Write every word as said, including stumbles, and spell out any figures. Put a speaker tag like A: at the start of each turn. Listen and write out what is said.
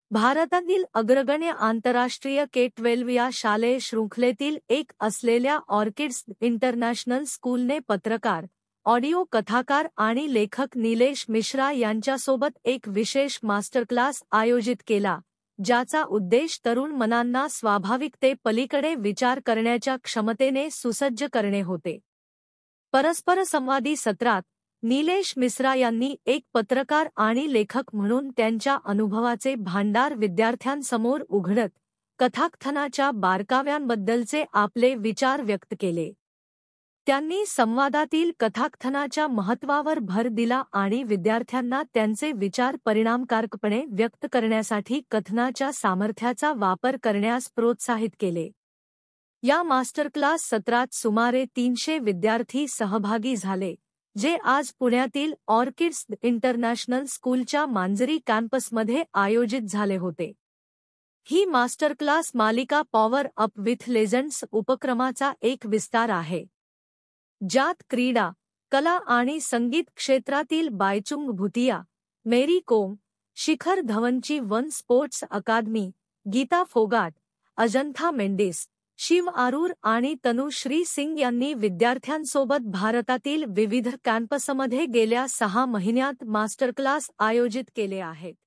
A: भारतातील अग्रगण्य आंतरराष्ट्रीय के बारा या शालेय शृंखलेतील एक असलेल्या ऑर्किड्स इंटरनॅशनल स्कूलने पत्रकार, ऑडिओ कथाकार आणि लेखक निलेश मिश्रा यांच्यासोबत एक विशेष मास्टर क्लास आयोजित केला, ज्याचा उद्देश तरुण मनांना स्वाभाविकते पलीकडे विचार करण्याच्या क्षमतेने सुसज्ज करणे होते. परस्परसंवादी सत्रात निलेश मिश्रा यांनी एक पत्रकार आणि लेखक म्हणून त्यांच्या अनुभवाचे भांडार विद्यार्थ्यांसमोर उघडत कथाकथनाच्या बारकाव्यांबद्दलचे आपले विचार व्यक्त केले. त्यांनी संवादातील कथाकथनाच्या महत्त्वावर भर दिला आणि विद्यार्थ्यांना त्यांचे विचार परिणामकारकपणे व्यक्त करण्यासाठी कथनाच्या सामर्थ्याचा वापर करण्यास प्रोत्साहित केले. या मास्टर क्लास सत्रात सुमारे तीनशे विद्यार्थी सहभागी झाले, जे आज पुण्यातील ऑर्किड्स इंटरनॅशनल स्कूलच्या मांजरी कॅम्पसमध्ये आयोजित झाले होते. ही मास्टर क्लास मालिका पॉवर अप विथ लेजंड्स उपक्रमाचा एक विस्तार आहे, ज्यात क्रीडा, कला आणि संगीत क्षेत्रातील बायचुंग भुतिया, मेरी कोम, शिखर धवनची one sports academy, Geeta Phogat, Ajantha Mendis, Shiv Aroor आणि तनुश्री सिंग यांनी विद्यार्थ्यांसोबत भारतातील विविध कॅम्पसमध्ये गेल्या सहा महिन्यात मास्टर क्लास आयोजित केले आहेत.